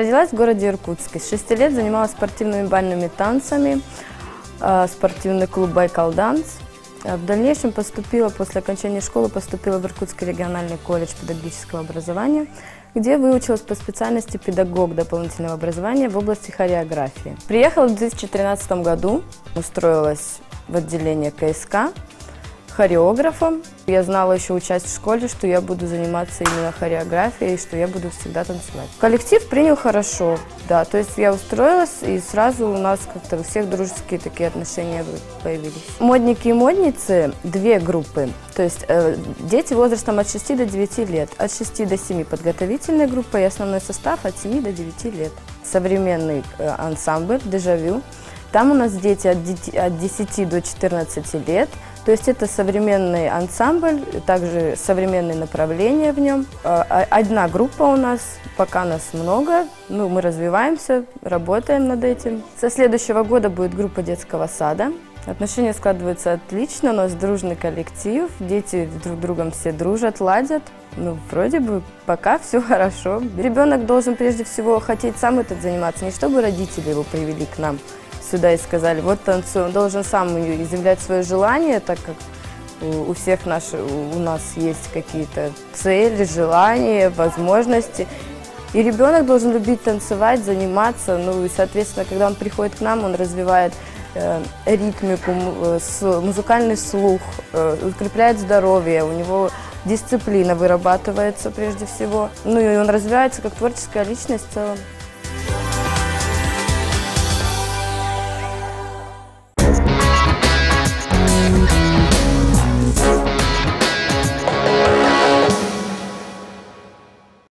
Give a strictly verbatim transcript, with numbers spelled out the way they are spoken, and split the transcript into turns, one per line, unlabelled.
Родилась в городе Иркутске. С шести лет занималась спортивными бальными танцами, спортивный клуб «Байкал Данс». В дальнейшем поступила, после окончания школы, поступила в Иркутский региональный колледж педагогического образования, где выучилась по специальности педагог дополнительного образования в области хореографии. Приехала в две тысячи тринадцатом году, устроилась в отделение ка эс ка хореографом. Я знала еще, учась в школе, что я буду заниматься именно хореографией, что я буду всегда танцевать. Коллектив принял хорошо, да, то есть я устроилась, и сразу у нас как-то у всех дружеские такие отношения появились. Модники и модницы – две группы, то есть э, дети возрастом от шести до девяти лет, от шести до семи подготовительная группа и основной состав от семи до девяти лет. Современный э, ансамбль «Дежавю». Там у нас дети от десяти до четырнадцати лет, то есть это современный ансамбль, также современные направления в нем. Одна группа у нас, пока нас много, ну, мы развиваемся, работаем над этим. Со следующего года будет группа детского сада. Отношения складываются отлично, у нас дружный коллектив, дети друг с другом все дружат, ладят. Ну, вроде бы пока все хорошо. Ребенок должен прежде всего хотеть сам этим заниматься, не чтобы родители его привели к нам сюда и сказали, вот танцуй. Он должен сам изъявлять свое желание, так как у всех наших, у нас есть какие-то цели, желания, возможности. И ребенок должен любить танцевать, заниматься. Ну и, соответственно, когда он приходит к нам, он развивает э, ритмику, э, музыкальный слух, э, укрепляет здоровье, у него дисциплина вырабатывается прежде всего. Ну и он развивается как творческая личность в целом.